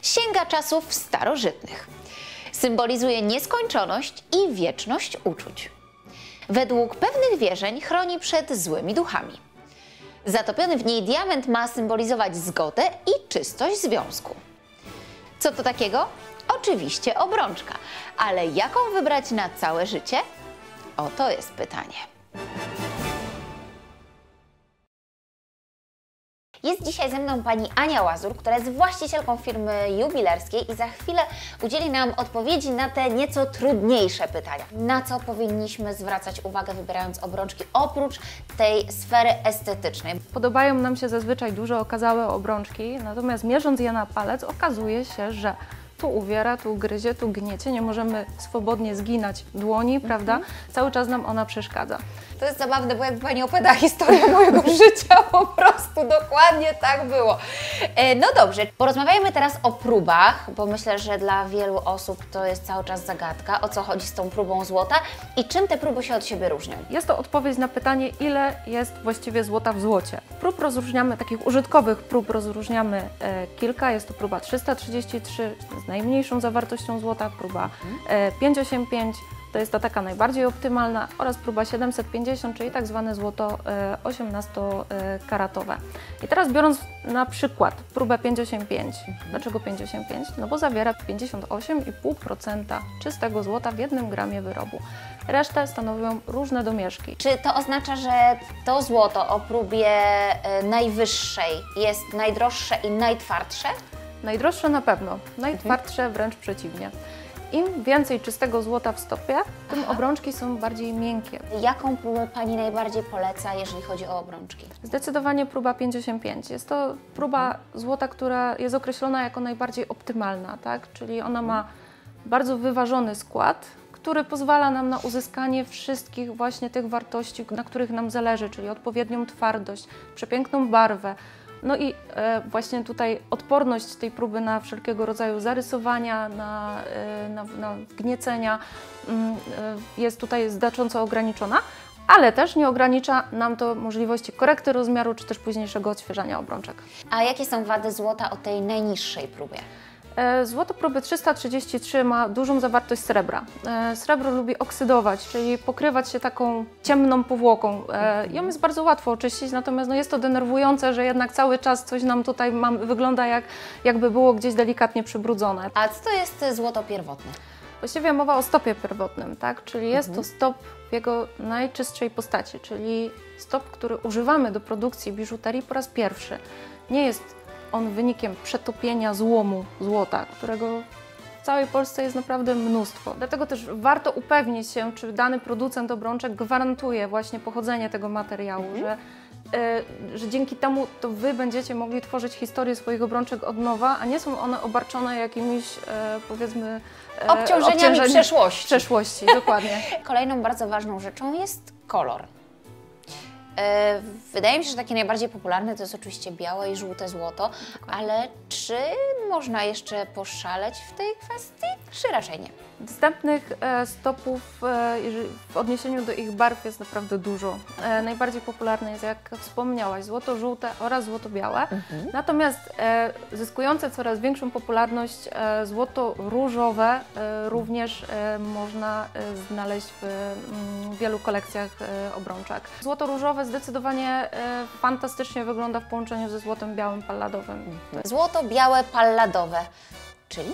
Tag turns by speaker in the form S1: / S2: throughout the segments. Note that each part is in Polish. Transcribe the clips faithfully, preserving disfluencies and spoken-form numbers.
S1: sięga czasów starożytnych. Symbolizuje nieskończoność i wieczność uczuć. Według pewnych wierzeń chroni przed złymi duchami. Zatopiony w niej diament ma symbolizować zgodę i czystość związku. Co to takiego? Oczywiście obrączka, ale jaką wybrać na całe życie? Oto jest pytanie. Jest dzisiaj ze mną pani Ania Łazur, która jest właścicielką firmy jubilerskiej i za chwilę udzieli nam odpowiedzi na te nieco trudniejsze pytania. Na co powinniśmy zwracać uwagę, wybierając obrączki, oprócz tej sfery estetycznej?
S2: Podobają nam się zazwyczaj duże, okazałe obrączki, natomiast mierząc je na palec okazuje się, że tu uwiera, tu gryzie, tu gniecie, nie możemy swobodnie zginać dłoni, prawda? Mhm. Cały czas nam ona przeszkadza.
S1: To jest zabawne, bo jakby pani opowiadała historię mojego życia, po prostu dokładnie tak było. No dobrze, porozmawiajmy teraz o próbach, bo myślę, że dla wielu osób to jest cały czas zagadka, o co chodzi z tą próbą złota i czym te próby się od siebie różnią.
S2: Jest to odpowiedź na pytanie, ile jest właściwie złota w złocie. Prób rozróżniamy, takich użytkowych prób rozróżniamy e, kilka. Jest to próba trzysta trzydzieści trzy z najmniejszą zawartością złota, próba e, pięćset osiemdziesiąt pięć. To jest ta taka najbardziej optymalna oraz próba siedemset pięćdziesiąt, czyli tak zwane złoto osiemnastokaratowe. I teraz biorąc na przykład próbę pięćset osiemdziesiąt pięć. Dlaczego pięćset osiemdziesiąt pięć? No bo zawiera pięćdziesiąt osiem i pół procent czystego złota w jednym gramie wyrobu. Resztę stanowią różne domieszki.
S1: Czy to oznacza, że to złoto o próbie najwyższej jest najdroższe i najtwardsze?
S2: Najdroższe na pewno, najtwardsze wręcz przeciwnie. Im więcej czystego złota w stopie, tym Aha. obrączki są bardziej miękkie.
S1: Jaką próbę pani najbardziej poleca, jeżeli chodzi o obrączki?
S2: Zdecydowanie próba pięćset osiemdziesiąt pięć. Jest to próba złota, która jest określona jako najbardziej optymalna, tak? Czyli ona ma bardzo wyważony skład, który pozwala nam na uzyskanie wszystkich właśnie tych wartości, na których nam zależy, czyli odpowiednią twardość, przepiękną barwę. No i e, właśnie tutaj odporność tej próby na wszelkiego rodzaju zarysowania, na, e, na, na gniecenia mm, e, jest tutaj znacząco ograniczona, ale też nie ogranicza nam to możliwości korekty rozmiaru czy też późniejszego odświeżania obrączek.
S1: A jakie są wady złota o tej najniższej próbie?
S2: Złoto próby trzysta trzydzieści trzy ma dużą zawartość srebra. Srebro lubi oksydować, czyli pokrywać się taką ciemną powłoką. Ją jest bardzo łatwo oczyścić, natomiast no jest to denerwujące, że jednak cały czas coś nam tutaj mam, wygląda jak, jakby było gdzieś delikatnie przybrudzone.
S1: A co to jest złoto pierwotne?
S2: Właściwie mowa o stopie pierwotnym, tak? Czyli jest
S1: mhm.
S2: to stop w jego najczystszej postaci, czyli stop, który używamy do produkcji biżuterii po raz pierwszy. Nie jest on wynikiem przetopienia złomu złota, którego w całej Polsce jest naprawdę mnóstwo. Dlatego też warto upewnić się, czy dany producent obrączek gwarantuje właśnie pochodzenie tego materiału, mhm. że, y, że dzięki temu to Wy będziecie mogli tworzyć historię swoich obrączek od nowa, a nie są one obarczone jakimiś, y, powiedzmy,
S1: y, obciążeniami, obciążeniami przeszłości.
S2: Przeszłości, dokładnie.
S1: Kolejną bardzo ważną rzeczą jest kolor. Wydaje mi się, że takie najbardziej popularne to jest oczywiście białe i żółte złoto, ale czy można jeszcze poszaleć w tej kwestii? Czy raczej nie?
S2: Dostępnych stopów w odniesieniu do ich barw jest naprawdę dużo. Najbardziej popularne jest, jak wspomniałaś, złoto żółte oraz złoto białe. Mhm. Natomiast zyskujące coraz większą popularność złoto różowe również można znaleźć w wielu kolekcjach obrączek. Złoto różowe zdecydowanie fantastycznie wygląda w połączeniu ze złotem białym palladowym.
S1: Mhm. Złoto białe palladowe, czyli?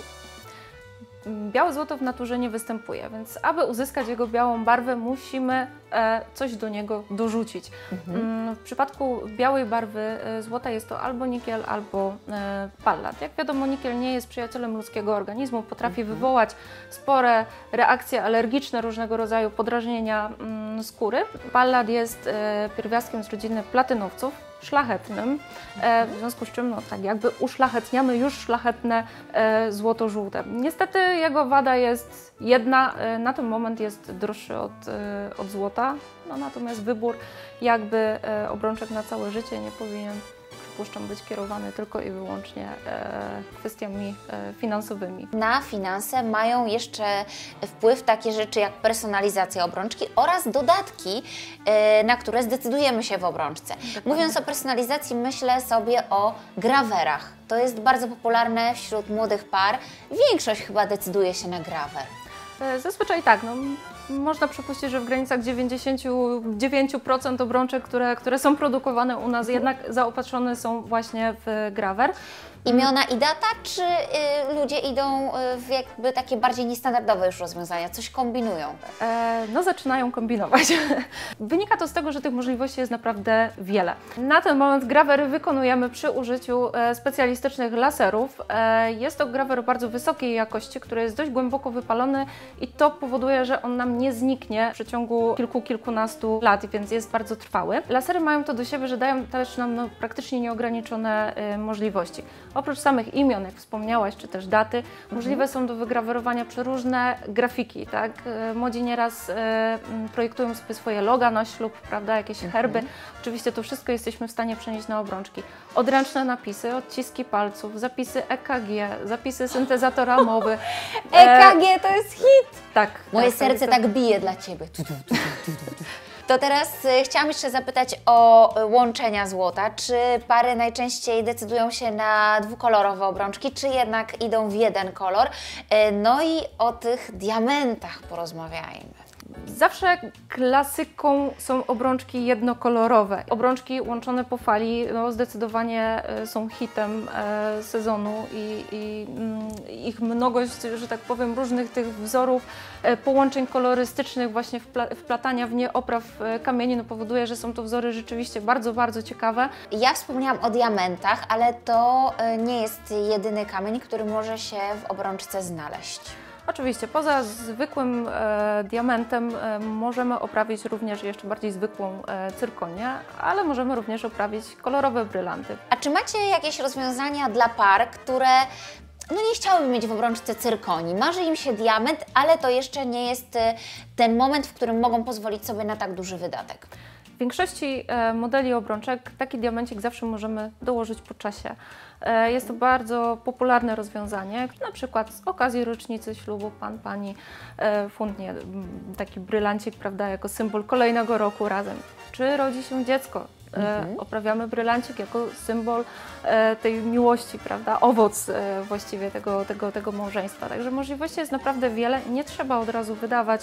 S2: Białe złoto w naturze nie występuje, więc aby uzyskać jego białą barwę, musimy e, coś do niego dorzucić. Mhm. W przypadku białej barwy złota jest to albo nikiel, albo e, pallat. Jak wiadomo, nikiel nie jest przyjacielem ludzkiego organizmu, potrafi mhm. wywołać spore reakcje alergiczne, różnego rodzaju podrażnienia mm, skóry. Pallat jest e, pierwiastkiem z rodziny platynowców, szlachetnym, e, w związku z czym no, tak jakby uszlachetniamy już szlachetne e, złoto żółte. Niestety jego wada jest jedna, e, na ten moment jest droższy od, e, od złota, no, natomiast wybór jakby e, obrączek na całe życie nie powinien przypuszczam, być kierowany tylko i wyłącznie e, kwestiami e, finansowymi.
S1: Na finanse mają jeszcze wpływ takie rzeczy jak personalizacja obrączki oraz dodatki, e, na które zdecydujemy się w obrączce.
S2: Dokładnie.
S1: Mówiąc o personalizacji, myślę sobie o grawerach. To jest bardzo popularne wśród młodych par. Większość chyba decyduje się na grawer.
S2: E, zazwyczaj tak, no, można przypuścić, że w granicach dziewięćdziesiąt dziewięć procent obrączek, które, które są produkowane u nas, jednak zaopatrzone są właśnie w grawer.
S1: Imiona i data, czy y, ludzie idą y, w jakby takie bardziej niestandardowe już rozwiązania, coś kombinują?
S2: E, no zaczynają kombinować. Wynika to z tego, że tych możliwości jest naprawdę wiele. Na ten moment grawery wykonujemy przy użyciu e, specjalistycznych laserów. E, jest to grawer bardzo wysokiej jakości, który jest dość głęboko wypalony i to powoduje, że on nam nie zniknie w przeciągu kilku, kilkunastu lat, więc jest bardzo trwały. Lasery mają to do siebie, że dają też nam no, praktycznie nieograniczone e, możliwości. Oprócz samych imion, jak wspomniałaś, czy też daty, mhm. możliwe są do wygrawerowania przeróżne grafiki, tak? Młodzi nieraz e, projektują sobie swoje loga na ślub, prawda, jakieś mhm. herby. Oczywiście to wszystko jesteśmy w stanie przenieść na obrączki. Odręczne napisy, odciski palców, zapisy E K G, zapisy syntezatora mowy.
S1: E K G to jest hit!
S2: Tak.
S1: Moje
S2: tak,
S1: serce
S2: to...
S1: tak bije dla Ciebie. To teraz y, chciałam jeszcze zapytać o y, łączenia złota. Czy pary najczęściej decydują się na dwukolorowe obrączki, czy jednak idą w jeden kolor? Y, no i o tych diamentach porozmawiajmy.
S2: Zawsze klasyką są obrączki jednokolorowe. Obrączki łączone po fali no, zdecydowanie są hitem e, sezonu i, i mm, ich mnogość, że tak powiem, różnych tych wzorów, e, połączeń kolorystycznych, właśnie wpla wplatania w nie opraw e, kamieni no, powoduje, że są to wzory rzeczywiście bardzo, bardzo ciekawe.
S1: Ja wspomniałam o diamentach, ale to e, nie jest jedyny kamień, który może się w obrączce znaleźć.
S2: Oczywiście, poza zwykłym e, diamentem e, możemy oprawić również jeszcze bardziej zwykłą e, cyrkonię, ale możemy również oprawić kolorowe brylanty.
S1: A czy macie jakieś rozwiązania dla par, które no nie chciałyby mieć w obrączce cyrkonii? Marzy im się diament, ale to jeszcze nie jest ten moment, w którym mogą pozwolić sobie na tak duży wydatek.
S2: W większości e, modeli obrączek taki diamencik zawsze możemy dołożyć po czasie. E, jest to bardzo popularne rozwiązanie, na przykład z okazji rocznicy ślubu pan, pani e, fundnie taki brylancik, prawda, jako symbol kolejnego roku razem. Czy rodzi się dziecko? Mhm. Oprawiamy brylancik jako symbol e, tej miłości, prawda, owoc e, właściwie tego, tego, tego małżeństwa. Także możliwości jest naprawdę wiele. Nie trzeba od razu wydawać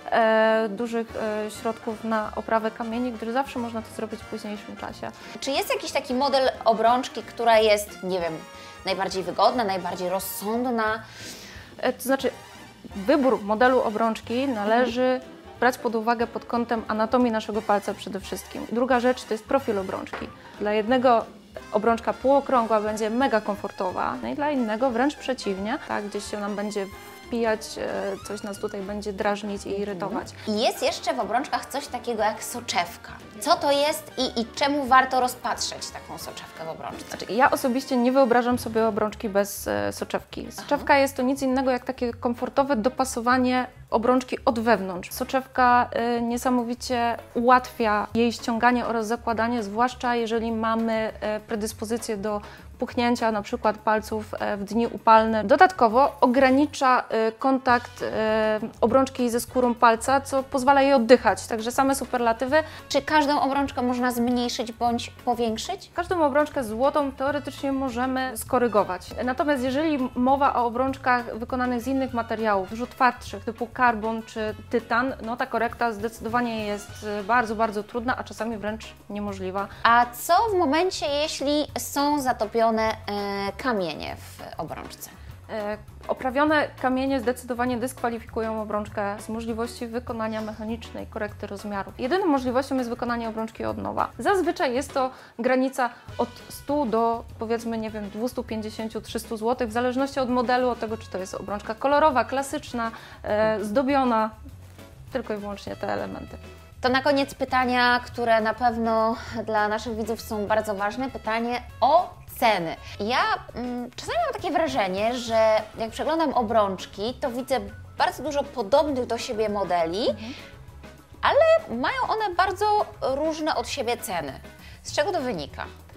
S2: e, dużych e, środków na oprawę kamieni, gdyż zawsze można to zrobić w późniejszym czasie.
S1: Czy jest jakiś taki model obrączki, która jest, nie wiem, najbardziej wygodna, najbardziej rozsądna?
S2: E, to znaczy, wybór modelu obrączki należy mhm. brać pod uwagę pod kątem anatomii naszego palca przede wszystkim. Druga rzecz to jest profil obrączki. Dla jednego obrączka półokrągła będzie mega komfortowa, no i dla innego wręcz przeciwnie, tak, gdzieś się nam będzie wpijać, coś nas tutaj będzie drażnić i irytować.
S1: I jest jeszcze w obrączkach coś takiego jak soczewka. Co to jest i, i czemu warto rozpatrzeć taką soczewkę w obrączce?
S2: Znaczy, ja osobiście nie wyobrażam sobie obrączki bez e, soczewki. Soczewka Aha. jest to nic innego jak takie komfortowe dopasowanie obrączki od wewnątrz. Soczewka y, niesamowicie ułatwia jej ściąganie oraz zakładanie, zwłaszcza jeżeli mamy y, predyspozycję do puchnięcia na przykład palców w dni upalne. Dodatkowo ogranicza y, kontakt y, obrączki ze skórą palca, co pozwala jej oddychać. Także same superlatywy.
S1: Czy każdą obrączkę można zmniejszyć bądź powiększyć?
S2: Każdą obrączkę złotą teoretycznie możemy skorygować. Natomiast jeżeli mowa o obrączkach wykonanych z innych materiałów, dużo twardszych, typu karbon czy tytan, no ta korekta zdecydowanie jest bardzo, bardzo trudna, a czasami wręcz niemożliwa.
S1: A co w momencie, jeśli są zatopione e, kamienie w obrączce?
S2: E, oprawione kamienie zdecydowanie dyskwalifikują obrączkę z możliwości wykonania mechanicznej korekty rozmiarów. Jedyną możliwością jest wykonanie obrączki od nowa. Zazwyczaj jest to granica od stu do, powiedzmy, nie wiem, dwieście pięćdziesiąt do trzystu złotych, w zależności od modelu, od tego, czy to jest obrączka kolorowa, klasyczna, e, zdobiona, tylko i wyłącznie te elementy.
S1: To na koniec pytania, które na pewno dla naszych widzów są bardzo ważne. Pytanie o ceny. Ja mm, czasami mam takie wrażenie, że jak przeglądam obrączki, to widzę bardzo dużo podobnych do siebie modeli, mhm. ale mają one bardzo różne od siebie ceny. Z czego to wynika?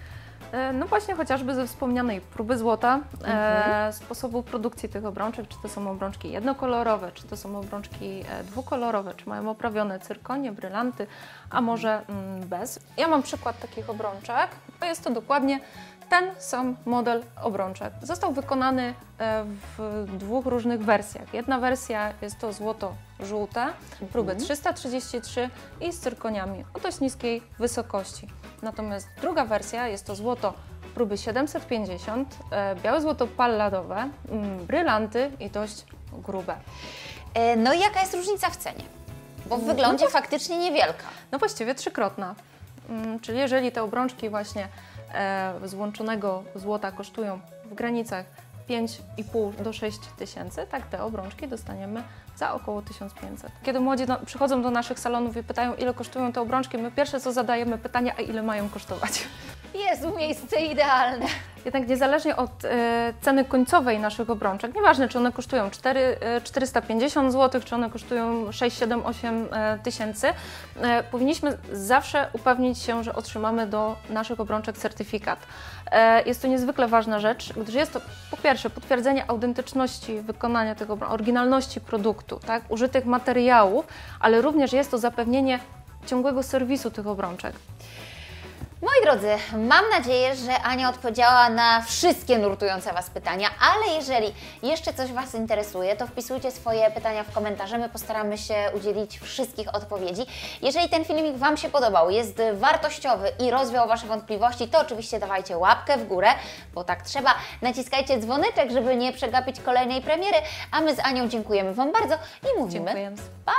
S2: E, No właśnie chociażby ze wspomnianej próby złota,
S1: Mhm.
S2: e, sposobu produkcji tych obrączek, czy to są obrączki jednokolorowe, czy to są obrączki e, dwukolorowe, czy mają oprawione cyrkonie, brylanty, a może mm, bez. Ja mam przykład takich obrączek, to jest to dokładnie ten sam model obrączek. Został wykonany e, w dwóch różnych wersjach. Jedna wersja jest to złoto żółte, próby trzysta trzydzieści trzy i z cyrkoniami o dość niskiej wysokości. Natomiast druga wersja jest to złoto próby siedemset pięćdziesiąt, e, białe złoto palladowe, mm, brylanty i dość grube.
S1: E, No i jaka jest różnica w cenie? Bo w wyglądzie faktycznie niewielka.
S2: No właściwie trzykrotna. Mm, Czyli jeżeli te obrączki właśnie e, z łączonego złota kosztują w granicach pięć i pół do sześć tysięcy, tak te obrączki dostaniemy za około tysiąc pięćset. Kiedy młodzi do, przychodzą do naszych salonów i pytają, ile kosztują te obrączki, my pierwsze co zadajemy pytanie, a ile mają kosztować?
S1: Jezu, miejsce idealne.
S2: Jednak niezależnie od e, ceny końcowej naszych obrączek, nieważne czy one kosztują cztery, e, czterysta pięćdziesiąt złotych, czy one kosztują sześć, siedem, osiem e, tysięcy, e, powinniśmy zawsze upewnić się, że otrzymamy do naszych obrączek certyfikat. E, jest to niezwykle ważna rzecz, gdyż jest to po pierwsze potwierdzenie autentyczności wykonania tego, oryginalności produktu, tak, użytych materiałów, ale również jest to zapewnienie ciągłego serwisu tych obrączek.
S1: Moi drodzy, mam nadzieję, że Ania odpowiedziała na wszystkie nurtujące Was pytania, ale jeżeli jeszcze coś Was interesuje, to wpisujcie swoje pytania w komentarze, my postaramy się udzielić wszystkich odpowiedzi. Jeżeli ten filmik Wam się podobał, jest wartościowy i rozwiał Wasze wątpliwości, to oczywiście dawajcie łapkę w górę, bo tak trzeba. Naciskajcie dzwoneczek, żeby nie przegapić kolejnej premiery, a my z Anią dziękujemy Wam bardzo i mówimy
S2: Dziękuję.
S1: pa!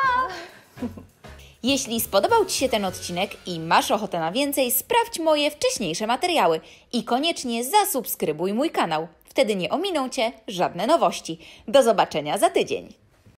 S1: Jeśli spodobał Ci się ten odcinek i masz ochotę na więcej, sprawdź moje wcześniejsze materiały i koniecznie zasubskrybuj mój kanał. Wtedy nie ominą Cię żadne nowości. Do zobaczenia za tydzień.